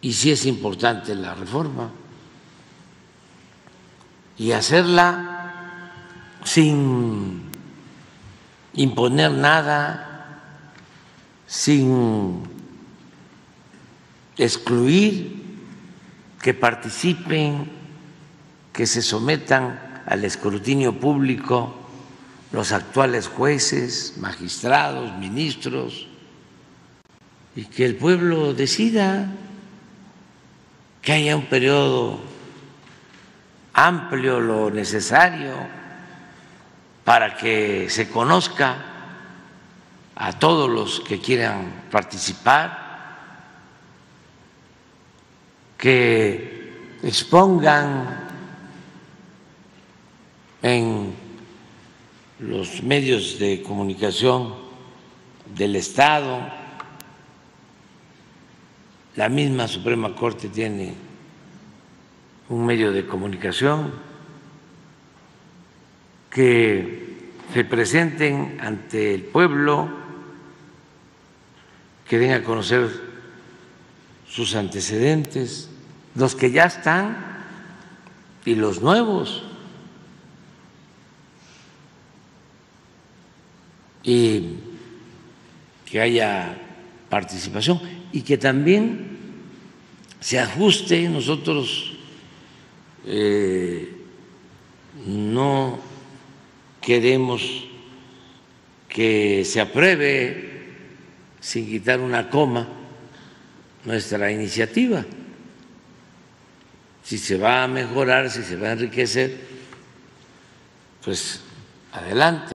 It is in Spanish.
y sí es importante la reforma, y hacerla sin imponer nada, sin excluir, que participen, que se sometan al escrutinio público los actuales jueces, magistrados, ministros, y que el pueblo decida, que haya un periodo amplio, lo necesario, para que se conozca a todos los que quieran participar, que expongan en los medios de comunicación del Estado. La misma Suprema Corte tiene un medio de comunicación, que se presenten ante el pueblo, que den a conocer sus antecedentes, los que ya están y los nuevos, y que haya participación y que también se ajuste. Nosotros no queremos que se apruebe sin quitar una coma nuestra iniciativa. Si se va a mejorar, si se va a enriquecer, pues adelante.